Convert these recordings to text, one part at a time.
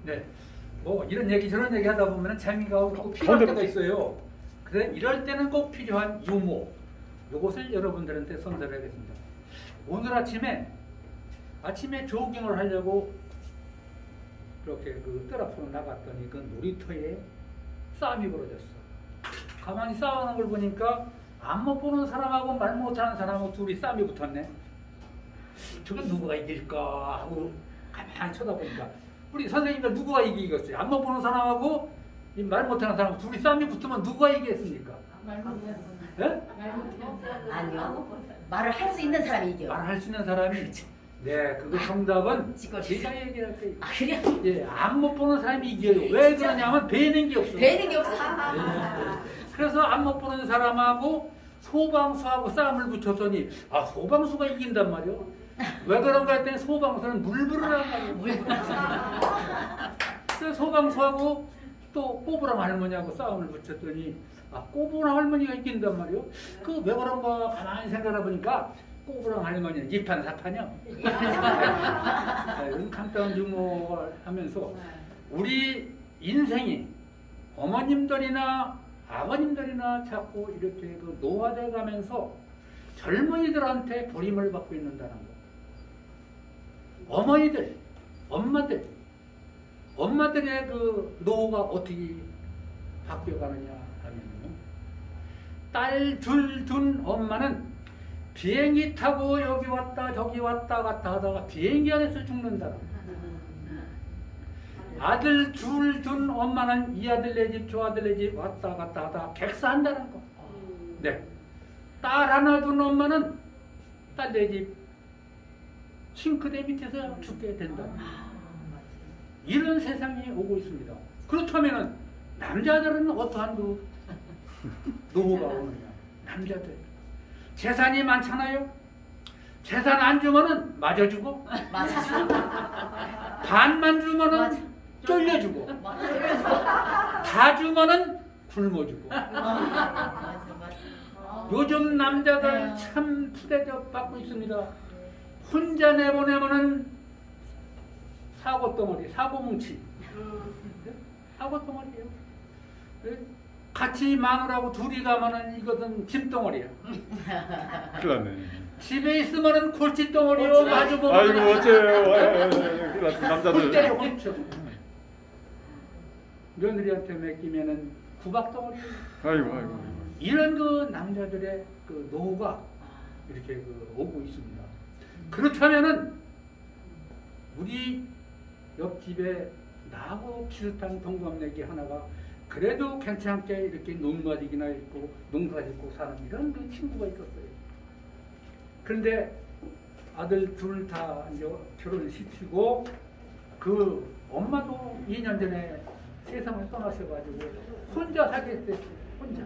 네. 뭐 이런 얘기 저런 얘기 하다 보면 재미가 없고 필요할 때가 있어요. 그래 이럴 때는 꼭 필요한 유머. 요것을 여러분들한테 선사하겠습니다. 오늘 아침에 조깅을 하려고 이렇게 그 뜰 앞으로 나갔더니 그 놀이터에 싸움이 벌어졌어. 가만히 싸우는 걸 보니까 안 못 보는 사람하고 말 못하는 사람하고 둘이 싸움이 붙었네. 저건 누구가 이길까 하고 가만히 쳐다보니까 우리 선생님들 누구가 이기겠어요? 안 못 보는 사람하고 말 못하는 사람하고 둘이 싸움이 붙으면 누가 이기겠습니까? 네? 아니요. 말을 할 수 있는 사람이 이겨. 말을 할 수 있는 사람이. 네, 그거 정답은 제가 얘기할 거예요. 아, 그래요? 예, 안 못 보는 사람이 이겨요. 왜 그러냐면 배는 게 없어요. 배는 게 없어. 그래서 안 못 보는 사람하고 소방수하고 싸움을 붙였더니 소방수가 이긴단 말이요. 왜 그런가 했더니 소방수는 물부르란 말이에요. 그래서 소방수하고 또 꼬부랑 할머니하고 싸움을 붙였더니 꼬부랑 할머니가 이긴단 말이요. 그 왜 그런가 가만히 생각해 보니까 꼬부랑 할머니는 이판사판이요. 이런 간단한 유머를 하면서 우리 인생이 어머님들이나 아버님들이나 자꾸 이렇게 그 노화돼 가면서 젊은이들한테 버림을 받고 있는다는 거. 어머니들, 엄마들의 그 노후가 어떻게 바뀌어가느냐 하면요. 딸 둘 둔 엄마는 비행기 타고 여기 왔다 저기 왔다 갔다 하다가 비행기 안에서 죽는다. 아들 둘 둔 엄마는 이 아들 내 집 저 아들 내 집 왔다 갔다 하다가 객사한다는 거. 네. 딸 하나 둔 엄마는 딸 내 집 싱크대 밑에서 죽게 된다. 이런 세상이 오고 있습니다. 그렇다면 남자들은 어떠한 그 노후가 오느냐? 남자들 재산이 많잖아요. 재산 안 주면은 맞아주고, 반만 주면은 쫄려주고, 다 주면은 굶어주고. 요즘 남자들 참 푸대접 받고 있습니다. 혼자 내보내면은 사고덩어리, 사고뭉치. 사고덩어리예요. 같이 마누라하고 둘이 가면은 이것은 짐덩어리야. 큰일 났네. 집에 있으면은 골칫덩어리요. 마주보면 아이고 어째요. 큰일 났어 남자들. 그렇죠. 며느리한테 맡기면은 구박덩어리. 아이고. 이런 그 남자들의 그 노후가 이렇게 그 오고 있습니다. 그렇다면은 우리 옆집에 나하고 비슷한 동갑내기 하나가 그래도 괜찮게 이렇게 논마디기나 있고 농사 짓고 사는 이런 그 친구가 있었어요. 그런데 아들 둘 다 이제 결혼을 시키고 그 엄마도 2년 전에 세상을 떠나셔가지고 혼자 살게 됐어요. 혼자.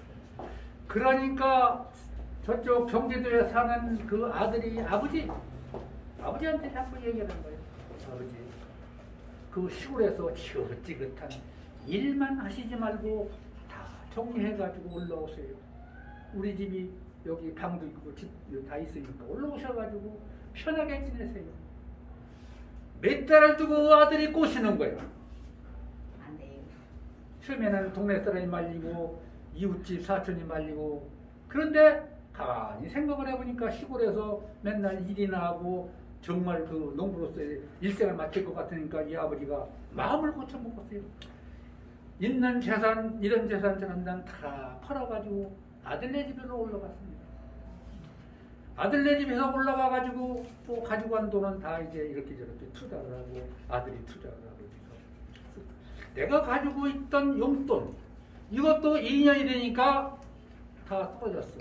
그러니까 저쪽 경기도에 사는 그 아들이 아버지한테 자꾸 얘기하는 거예요. 아버지, 그 시골에서 지긋지긋한 일만 하시지 말고 다 정리해가지고 올라오세요. 우리 집이 여기 방도 있고 집 다 있으니까 올라오셔가지고 편하게 지내세요. 몇 달을 두고 아들이 꼬시는 거예요. 안 돼요. 처음에는 동네 사람이 말리고 이웃집 사촌이 말리고, 그런데 가만히 생각을 해보니까 시골에서 맨날 일이나 하고 정말 그 농부로서의 일생을 마칠 것 같으니까 이 아버지가 마음을 고쳐먹었어요. 있는 재산, 이런 재산 저런 다 팔아가지고 아들네 집으로 올라갔습니다. 아들네 집에서 올라가가지고 또 가지고 간 돈은 다 이제 이렇게 저렇게 투자를 하고 아들이 투자를 하고 내가 가지고 있던 용돈 이것도 2년이 되니까 다 떨어졌어.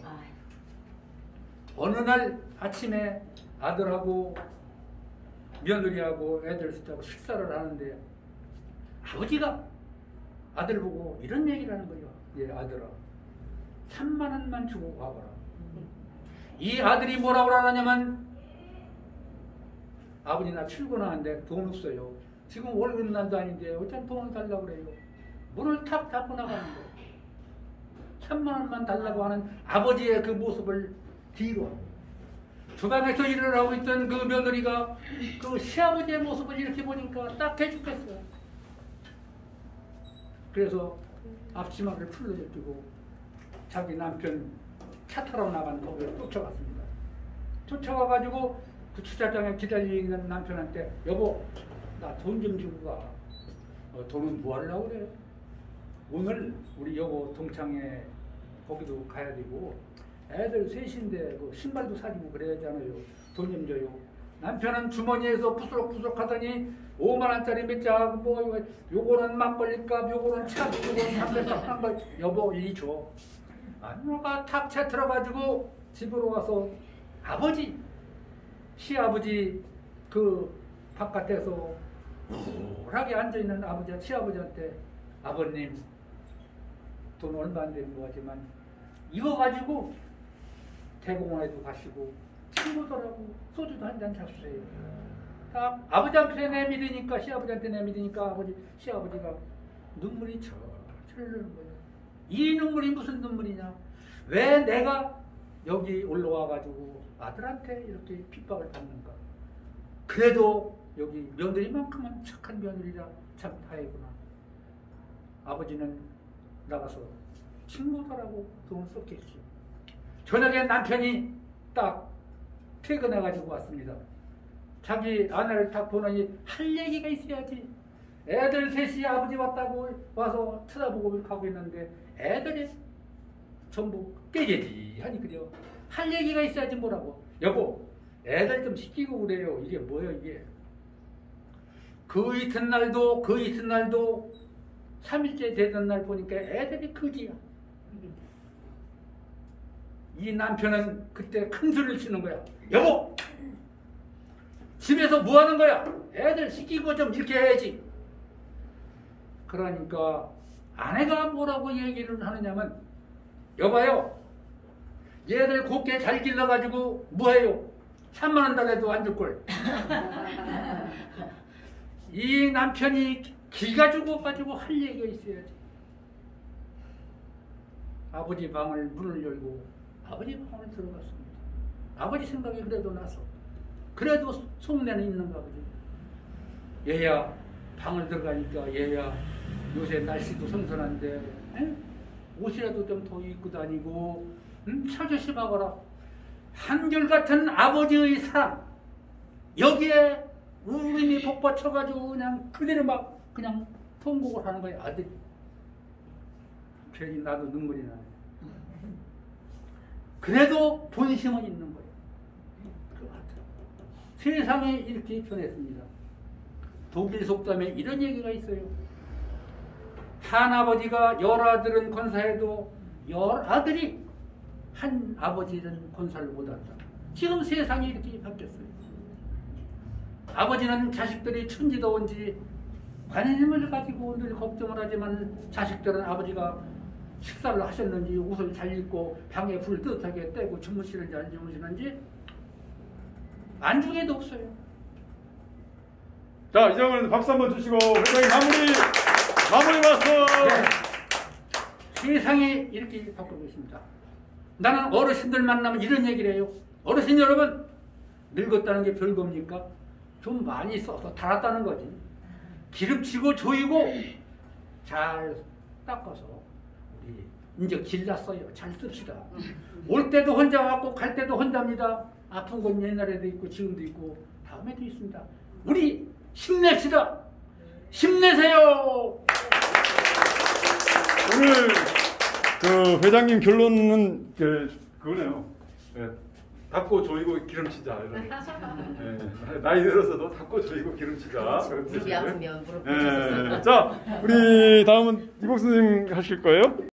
어느 날 아침에 아들하고 며느리하고 애들 숫자고 식사를 하는데 아버지가 아들 보고 이런 얘기를 하는 거예요. 예, 아들아, 3만 원만 주고 가거라. 이 아들이 뭐라고 하냐면, 아버지 나 출근하는데 돈 없어요. 지금 월급 난도 아닌데 어쩜 돈을 달라고 그래요. 문을 탁 닫고 나가는 거예요. 3만 원만 달라고 하는 아버지의 그 모습을 뒤로 주방에서 일을 하고 있던 그 며느리가 그 시아버지의 모습을 이렇게 보니까 딱해 죽겠어요. 그래서 앞치마를 풀러제끼고 자기 남편 차 타러 나간 거기를 쫓아갔습니다. 쫓아가가지고 그 주차장에 기다리는 남편한테 여보 나 돈 좀 주고 가. 돈은 뭐 하려고 그래? 오늘 우리 여보 동창회 거기도 가야 되고 애들 셋인데 그 신발도 사주고 그래야 하잖아요. 돈 좀 줘요. 남편은 주머니에서 부스럭부스럭 하더니 5만 원짜리 몇 장, 뭐 요거는 막걸리값, 요거는 차, 요거는 담배값 한 걸 여보 이리 줘. 안노가 탁차 들어가지고 집으로 와서 아버지, 시아버지 그 바깥에서 우울하게 앉아있는 아버지, 시아버지한테 아버님 돈 얼마 안 되는 거지만 이거 가지고 대공원에도 가시고 친구들하고 소주도 한잔 잡수세요. 딱 아버지한테 내밀으니까 시아버지한테 내밀으니까 아버지, 시아버지가 눈물이 철철 흐르는 거예요. 이 눈물이 무슨 눈물이냐? 왜 내가 여기 올라와가지고 아들한테 이렇게 핍박을 받는가? 그래도 여기 며느리만큼은 착한 며느리라 참 다행이구나. 아버지는 나가서 친구들하고 돈을 썼겠지. 저녁에 남편이 딱 퇴근해가지고 왔습니다. 자기 아내를 딱 보더니 할 얘기가 있어야지. 애들 셋이 아버지 왔다고 와서 쳐다보고 가고 있는데 애들이 전부 깨지지 하니 그래요. 할 얘기가 있어야지 뭐라고. 여보 애들 좀 시키고 그래요. 이게 뭐예요 이게. 그 이튿날도 3일째 되던 날 보니까 애들이 그지야. 이 남편은 그때 큰 소리를 치는 거야. 여보 집에서 뭐 하는 거야? 애들 시키고 좀 이렇게 해야지. 그러니까 아내가 뭐라고 얘기를 하느냐면 여봐요 얘들 곱게 잘 길러가지고 뭐해요? 3만 원 달래도 안 줄걸. 이 남편이 기가 죽어가지고 할 얘기가 있어야지. 아버지 방을 문을 열고 아버지 방을 들어갔습니다. 아버지 생각이 그래도 나서 그래도 속내는 있는가 보지. 얘야 방을 들어가니까 얘야 요새 날씨도 선선한데 에? 옷이라도 좀 더 입고 다니고 차 조심하거라. 한결같은 아버지의 사랑 여기에 우림이 복받쳐가지고 그냥 그대로 막 그냥 통곡을 하는 거야. 아들이. 괜히 나도 눈물이 나네. 그래도 본심은 있는 거예요. 그 아들. 세상에 이렇게 변했습니다. 독일 속담에 이런 얘기가 있어요. 한 아버지가 열 아들은 권사해도 열 아들이 한 아버지는 권사를 못한다. 지금 세상이 이렇게 바뀌었어요. 아버지는 자식들이 천지더운지 관심을 가지고 늘 걱정을 하지만 자식들은 아버지가 식사를 하셨는지 옷을 잘 입고 방에 불 뜨뜻하게 떼고 주무시는지 안 주무시는지 안중에도 없어요. 자, 이장은 박수 한번 주시고 회장님 마무리 말씀. 네. 세상이 이렇게 바뀌고 있습니다. 나는 어르신들 만나면 이런 얘기를 해요. 어르신 여러분 늙었다는 게 별겁니까? 좀 많이 써서 달았다는 거지. 기름치고 조이고 잘 닦아서 우리 이제 길났어요. 잘 씁시다. 올 때도 혼자 왔고 갈 때도 혼자입니다. 아픈 건 옛날에도 있고 지금도 있고 다음에도 있습니다. 우리 힘냅시다. 힘내세요. 오늘 그 회장님 결론은 그거네요. 네. 닦고 조이고 기름치자. 이런. 네. 나이 들어서도 닦고 조이고 기름치자. 무릎이 아프면 무릎 네. 자, 우리 다음은 이복 선생님 하실 거예요?